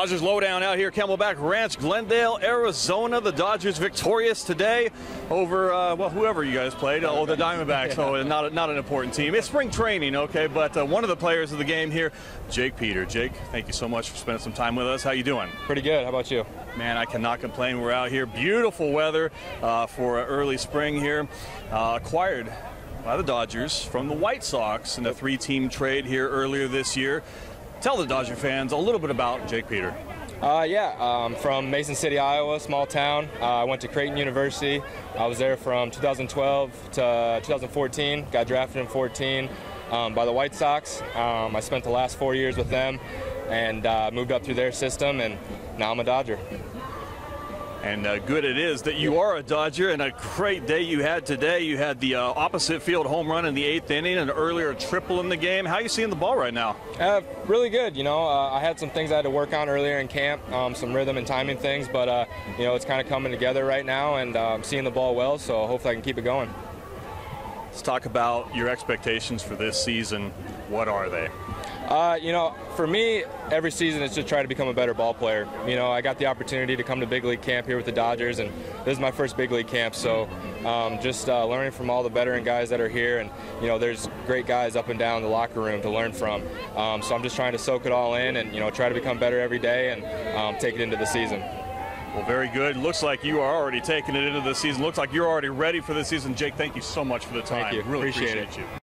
Dodgers Lowdown out here, Camelback Ranch, Glendale, Arizona. The Dodgers victorious today over, well, whoever you guys played. Oh, the Diamondbacks. Oh, not an important team. It's spring training, okay, but one of the players of the game here, Jake Peter. Jake, thank you so much for spending some time with us. How you doing? Pretty good. How about you? Man, I cannot complain. We're out here. Beautiful weather for early spring here. Acquired by the Dodgers from the White Sox in a three-team trade here earlier this year. Tell the Dodger fans a little bit about Jake Peter. From Mason City, Iowa, small town. I went to Creighton University. I was there from 2012 to 2014. Got drafted in 14 by the White Sox. I spent the last 4 years with them and moved up through their system, and now I'm a Dodger. And good it is that you are a Dodger, and a great day you had today. You had the opposite field home run in the 8th inning, an earlier triple in the game. How are you seeing the ball right now? Really good. You know, I had some things I had to work on earlier in camp, some rhythm and timing things, but you know, it's kind of coming together right now, and I'm seeing the ball well, so hopefully I can keep it going. Let's talk about your expectations for this season. What are they? You know, for me, every season is to try to become a better ball player. You know, I got the opportunity to come to big league camp here with the Dodgers, and this is my first big league camp, so just learning from all the veteran guys that are here, and you know, there's great guys up and down the locker room to learn from. So I'm just trying to soak it all in and, you know, try to become better every day and take it into the season. Well, very good. Looks like you are already taking it into the season. Looks like you're already ready for the season. Jake, thank you so much for the time. Thank you. Really appreciate it. You.